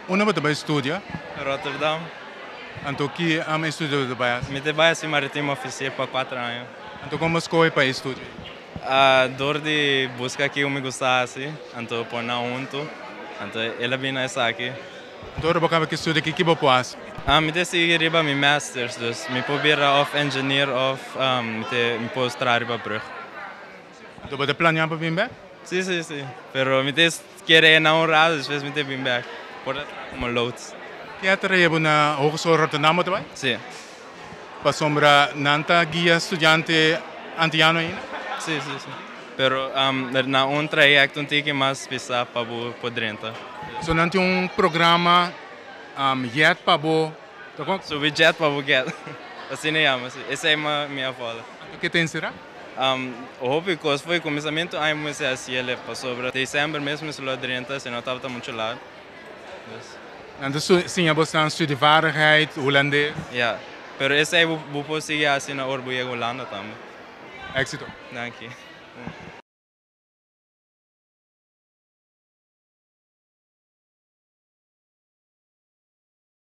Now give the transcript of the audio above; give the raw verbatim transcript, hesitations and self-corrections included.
Onde você vai estudar? Rotterdam. Então, que é o estúdio do país? Me trabalho assim marítimo oficial por quatro anos. Então, como escolhe para estudar? A dor de busca que eu me gostar assim, então por não junto, então ela vem nessa aqui. Então, você vai estudar aqui que você faz? Ah, me decidi riba mi masters, dus me probeer of engineer of um, me te me post riba brug. Então, você planeja para vir back? Sim, sim, sim. Pero me te querer não rado, dus me te bem back. Por dat como loads. Que é trabalho na Hogeschool Rotterdam também? Sim. Para sombra nanta guia estudante antiano ainda? Sim, sim, sim. Pero um, na um trajecto um tique mais pisa para o podrenta. So, não tem um programa um, jet para você? So we jet para o get. Assim nem chama, assim. Essa é a minha fala. O que tem será? Um, o hobby que foi o começamento aí comecei a se ele para sobre dezembro mesmo se lá dentro, se não estava muito lá. Então, sim, você estuda vaardigheid, holandês. Ja, pero esse aí vou conseguir assim na Orbo e Holanda também. Éxito. Danke.